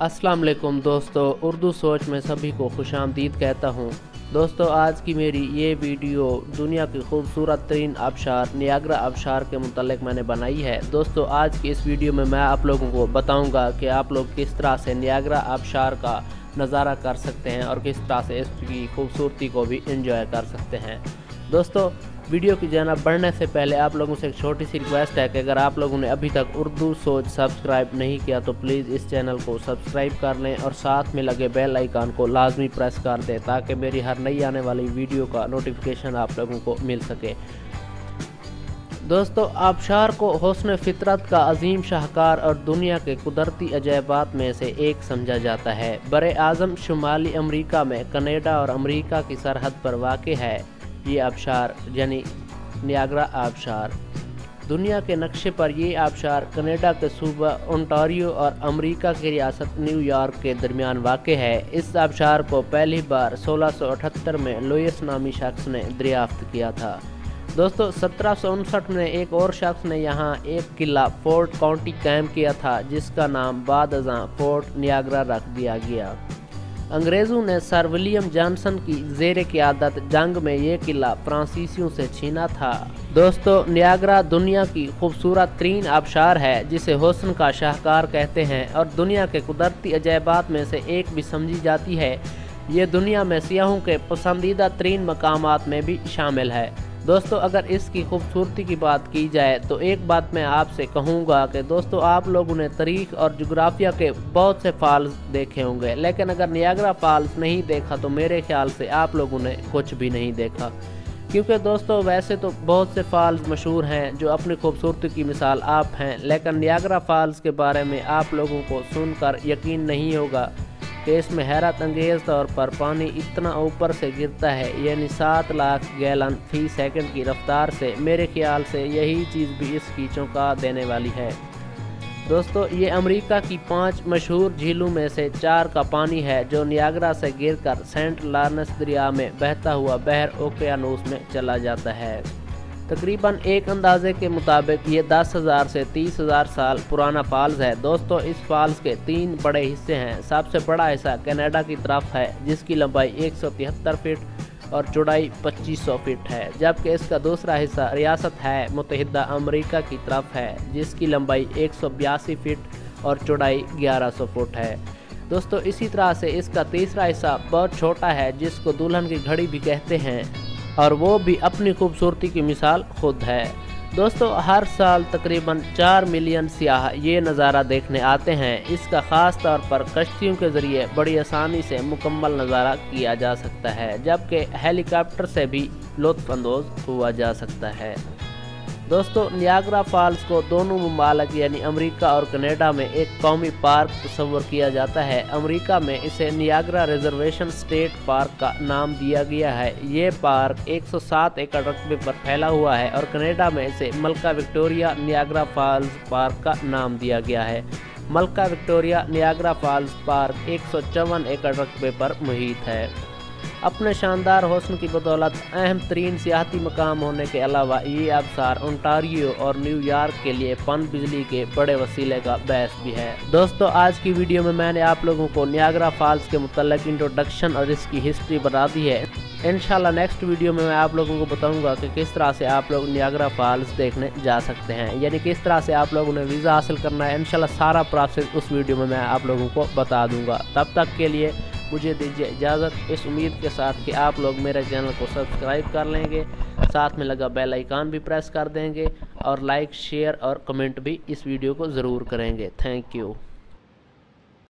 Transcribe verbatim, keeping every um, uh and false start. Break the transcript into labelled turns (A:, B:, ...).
A: अस्सलाम वालेकुम दोस्तों, उर्दू सोच में सभी को खुशामदीद कहता हूँ। दोस्तों, आज की मेरी ये वीडियो दुनिया की खूबसूरत तरीन आबशार नियाग्रा आबशार के मुतल्लिक मैंने बनाई है। दोस्तों, आज की इस वीडियो में मैं आप लोगों को बताऊंगा कि आप लोग किस तरह से नियाग्रा आबशार का नज़ारा कर सकते हैं और किस तरह से इसकी खूबसूरती को भी एंजॉय कर सकते हैं। दोस्तों, वीडियो की जाना बढ़ने से पहले आप लोगों से एक छोटी सी रिक्वेस्ट है कि अगर आप लोगों ने अभी तक उर्दू सोच सब्सक्राइब नहीं किया तो प्लीज़ इस चैनल को सब्सक्राइब कर लें और साथ में लगे बेल आइकन को लाजमी प्रेस कर दें ताकि मेरी हर नई आने वाली वीडियो का नोटिफिकेशन आप लोगों को मिल सके। दोस्तों, आबशार को हुस्न फितरत का अजीम शाहकार और दुनिया के कुदरती अजैबात में से एक समझा जाता है। बरे आज़म शुमाली अमरीका में कनाडा और अमरीका की सरहद पर वाक़ है। ये आबशार यानी नियाग्रा आबशार दुनिया के नक्शे पर ये आबशार कनाडा के सूबा ओंटारियो और अमेरिका की रियासत न्यूयॉर्क के दरमियान वाक़ है। इस आबशार को पहली बार सोलह सौ अठहत्तर में लुईस नामी शख्स ने दरियाफ्त किया था। दोस्तों, सत्रह सौ उनसठ में एक और शख्स ने यहाँ एक किला फोर्ट काउंटी कायम किया था जिसका नाम बाद अज़ां फोर्ट नियाग्रा रख दिया गया। अंग्रेज़ों ने सर विलियम जॉनसन की ज़ेर क़यादत जंग में ये किला फ्रांसीसियों से छीना था। दोस्तों, नियाग्रा दुनिया की खूबसूरत तरीन आबशार है जिसे हुस्न का शाहकार कहते हैं और दुनिया के कुदरती अजैबात में से एक भी समझी जाती है। ये दुनिया में सियाहों के पसंदीदा तरीन मकामात में भी शामिल है। दोस्तों, अगर इसकी खूबसूरती की बात की जाए तो एक बात मैं आपसे कहूँगा कि दोस्तों, आप लोगों ने तारीख़ और जोग्राफिया के बहुत से फॉल्स देखे होंगे, लेकिन अगर नियाग्रा फॉल्स नहीं देखा तो मेरे ख्याल से आप लोगों ने कुछ भी नहीं देखा। क्योंकि दोस्तों, वैसे तो बहुत से फॉल्स मशहूर हैं जो अपनी खूबसूरती की मिसाल आप हैं, लेकिन नियाग्रा फॉल्स के बारे में आप लोगों को सुनकर यकीन नहीं होगा कि इसमें हैरत अंगेज़ तौर पर पानी इतना ऊपर से गिरता है, यानी सात लाख गैलन फी सेकंड की रफ्तार से। मेरे ख्याल से यही चीज़ भी इसकी चौंका देने वाली है। दोस्तों, ये अमेरिका की पांच मशहूर झीलों में से चार का पानी है जो नियाग्रा से गिरकर सेंट लॉरेंस दरिया में बहता हुआ बहर ओकियानूस में चला जाता है। तकरीबन एक अंदाजे के मुताबिक ये दस हज़ार से तीस हज़ार साल पुराना फॉल्स है। दोस्तों, इस फॉल्स के तीन बड़े हिस्से हैं। सबसे बड़ा हिस्सा कनाडा की तरफ है जिसकी लंबाई एक सौ तिहत्तर फीट और चौड़ाई पच्चीस सौ फीट है, जबकि इसका दूसरा हिस्सा रियासत है मुत्तहिदा अमेरिका की तरफ है जिसकी लंबाई एक सौ बयासी फीट और चौड़ाई ग्यारह सौ फुट है। दोस्तों, इसी तरह से इसका तीसरा हिस्सा बहुत छोटा है जिसको दुल्हन की घड़ी भी कहते हैं और वो भी अपनी खूबसूरती की मिसाल खुद है। दोस्तों, हर साल तकरीबन चार मिलियन सियाह ये नज़ारा देखने आते हैं। इसका ख़ास तौर पर कश्तियों के ज़रिए बड़ी आसानी से मुकम्मल नज़ारा किया जा सकता है, जबकि हेलीकॉप्टर से भी लुत्फ़अंदोज़ हुआ जा सकता है। दोस्तों, नियाग्रा फॉल्स को दोनों ममालिक यानी अमेरिका और कनाडा में एक कौमी पार्क तस्वर किया जाता है। अमेरिका में इसे नियाग्रा रिजर्वेशन स्टेट पार्क का नाम दिया गया है। ये पार्क एक सौ सात एकड़ रकबे पर फैला हुआ है और कनाडा में इसे मलका विक्टोरिया नियाग्रा फॉल्स पार्क का नाम दिया गया है। मलका विक्टोरिया नियाग्रा फॉल्स पार्क एक सौ चौवन एकड़ रकबे पर मुहित है। अपने शानदार हुस्न की बदौलत अहम तरीन सियाहती मकाम होने के अलावा ये आबशार ओंटारियो और न्यूयॉर्क के लिए पन बिजली के बड़े वसीले का बायस भी है। दोस्तों, आज की वीडियो में मैंने आप लोगों को नियाग्रा फॉल्स के मुतल्लिक इंट्रोडक्शन और इसकी हिस्ट्री बता दी है। इंशाल्लाह नेक्स्ट वीडियो में मैं आप लोगों को बताऊंगा कि किस तरह से आप लोग नियाग्रा फॉल्स देखने जा सकते हैं, यानी किस तरह से आप लोगों ने वीज़ा हासिल करना है। इंशाल्लाह सारा प्रोसेस उस वीडियो में मैं आप लोगों को बता दूंगा। तब तक के लिए मुझे दीजिए इजाज़त, इस उम्मीद के साथ कि आप लोग मेरे चैनल को सब्सक्राइब कर लेंगे, साथ में लगा बेल आइकन भी प्रेस कर देंगे और लाइक, शेयर और कमेंट भी इस वीडियो को ज़रूर करेंगे। Thank you.